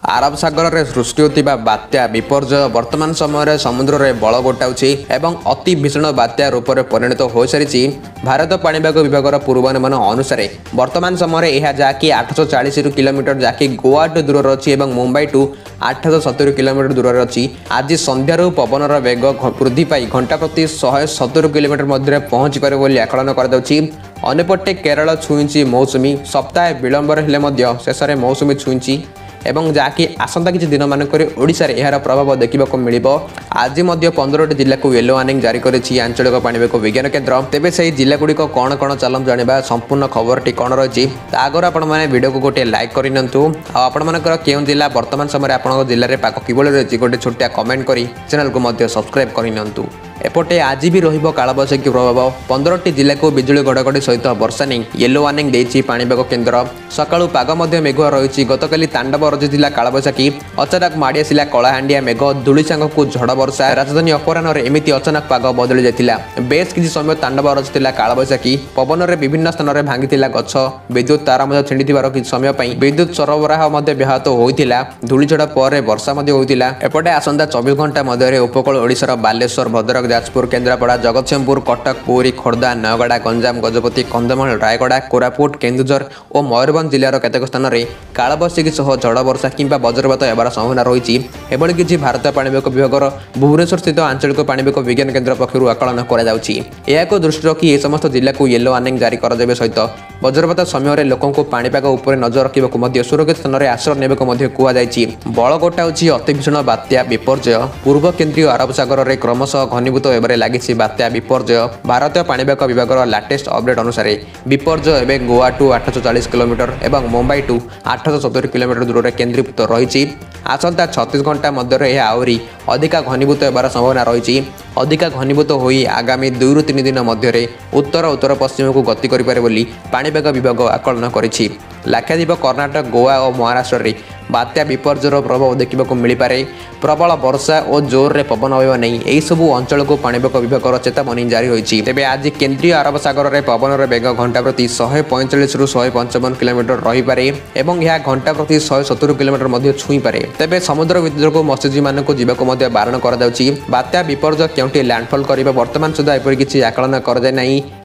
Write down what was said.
आरब सागर में सृष्टि होता बात्या विपर्यय वर्तमान समय समुद्र में बल गोटाऊँच और अति भीषण बात्या रूप में परिणत हो सारी भारत पाणीपाग विभाग पूर्वानुमान अनुसार वर्तमान समय यह जहाँकि 840 किलोमीटर जहाँकि गोवा टू दूर अच्छी मुंबई टू 870 किलोमीटर दूर अच्छी आज संध्यार पवनर वेग वृद्धि पाई घंटा प्रति 170 किलोमीटर मध्य पहुंची पारे बोली आकलन करपटे केरल छुईंची मौसुमी सप्ताह विलंबर हेले शेष में मौसुमी छुईंची एवं जहाँकि आसंता किसी दिन मानक ओडिशा रे यार प्रभाव देखा मिल आज 15 जिला को येलो वार्निंग जारी करिछि आंचलिक पाणीपाग विज्ञान केन्द्र तेबे से जिला गुड़िक कौन कौन चलम जाना संपूर्ण खबर टी कौन रही आगर आपण मैंने वीडियो को गोटे लाइक करनियंतु आपणकर केउं जिला वर्तमान समय आपन जिले में पाक किभଳି रही गोटे छोटिया कमेंट करी चैनल को मध्य सब्सक्राइब करनियंतु। एपटे आज भी रहिबो कालबैशाखी प्रभाव 15टी जिला को बिजुली घड़घड़ी सहित वर्षा नहीं येलो वार्निंग देछि पाणीपाग केन्द्र सकाळु पाग मध्य मेघुआ रही गतकाली तांडव रचिला कालबैशाखी अचानक माड़ी आसिला कलाहांडिया मेघ धूली सांग को झड़ वर्षा राजधानी अपराह्न एमती अचानक पाग बदली जाता बेस किसी समय तांडव रचिला कालबैशाखी पवन में विभिन्न स्थान में भांगी गछ विद्युत तार छिड़ी किसी समय विद्युत सरबराह व्याहत होता धूलीझड़ पर वर्षा होता एपटे आसंता 24 घंटा मध्य उपकूल ओडिशार बालेश्वर भद्रक जाजपुर केन्द्रापड़ा जगतसिंहपुर कटक पुरी खोर्धा नयगड़ा गंजाम गजपति कंधमाल रायगड़ा कोरापुट केन्दुझर और मयूरभंज जिलार केतेक स्थान में कालबैशाखी सह झड़ वर्षा किंबा वज्रपात होबार संभावना रही एभली किसी भारतीय पाणीपाग विभाग भुवनेश्वर स्थित आंचलिक पाणीपाग विज्ञान केन्द्र पक्षर आकलन कर दृष्टि रखी ए समस्त जिला को येलो वार्निंग जारी कर सहित वज्रपात समय लोकों पाणीपाग उपर नजर रखा सुरक्षित स्थान में आश्रय ने कहुई बल गोटाऊँच अति भीषण बात्या विपर्यय पूर्व केन्द्रीय अरब सागर में क्रमशः घनीभूत होबार लगी बात्या विपर्यय भारतीय पाणीपाग विभाग लाटेस्ट अपडेट अनुसार विपर्यय एवं गोवा टू 840 किलोमीटर और मुंबई टू 870 किलोमीटर दूर में केन्द्रीभूत रही आसंता 36 घंटा मध्य यह आहरी अधिका घनीभूत होबार संभावना रही अधिका घनीभूत हो आगामी 2 ରୁ 3 दिन मध्य उत्तर उत्तर पश्चिम को गति करें पाणीपाग विभाग आकलन करिछि। लाक्षाद्वीप कर्णाटक गोवा और महाराष्ट्र में बात्या विपर्ययर प्रभाव देखा मिल पारे प्रबल वर्षा और जोर रे पवन होगा नहीं यही सबू अंचल को पाणीपाग विभाग चेतावनी जारी होती तेज आज केन्द्रीय अरब सागर में पवन वेग घंटा प्रति 145 ରୁ 155 किलोमीटर रही पारे और यह घंटा प्रति 170 किलोमीटर छुई पारे तेज समुद्र भितर को मत्स्यजीवी मानक जावाक बारण कर बात्या विपर्यय केउंटी लैंडफॉल करबा वर्तमान सुधा एपरि किछि आकलन कर जाय नहीं।